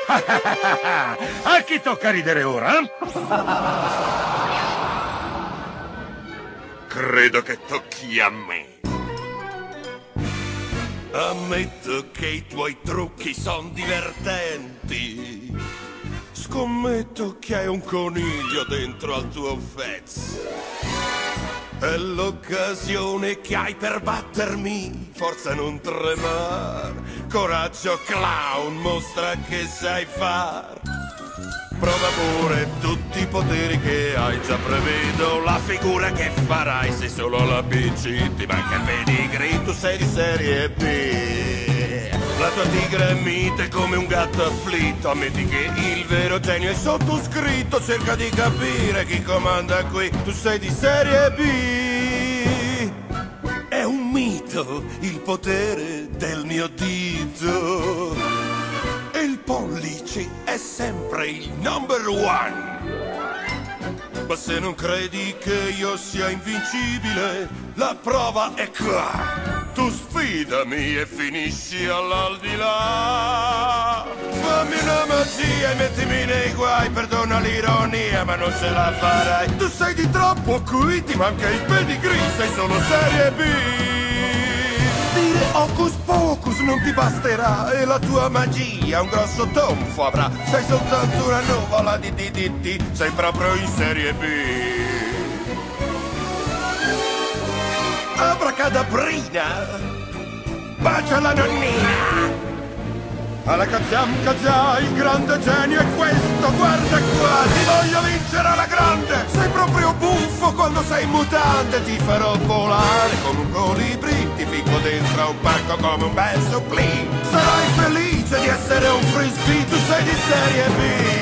A chi tocca ridere ora? Credo che tocchi a me. Ammetto che i tuoi trucchi son divertenti. Scommetto che hai un coniglio dentro al tuo fez. È l'occasione che hai per battermi, forza non tremar. Coraggio clown, mostra che sai far. Prova pure tutti i poteri che hai, già prevedo la figura che farai. Se solo alla PC ti manca il pedigree, tu sei di serie B. La tua tigre è mite come un gatto afflitto. Ammetti che il vero genio è sottoscritto. Cerca di capire chi comanda qui, tu sei di serie B. È un mito il potere del mio dito. Il pollice è sempre il number one. Ma se non credi che io sia invincibile, la prova è qua. Tu sfidami e finisci all'aldilà. Fammi una magia e mettimi nei guai. Perdona l'ironia ma non ce la farai. Tu sei di troppo qui, ti manca il pedigree, sei solo serie B. Dire hocus pocus non ti basterà e la tua magia un grosso tonfo avrà. Sei soltanto una nuvola di DDT, sei proprio in serie B. Abracadabrina, bacia la nonnina. Alla Kazam, il grande genio è questo, guarda qua, ti voglio vincere alla grande. Sei proprio buffo quando sei in mutante, ti farò volare come un colibrì, ti ficco dentro a un parco come un bel supplì. Sarai felice di essere un frisbee, tu sei di serie B.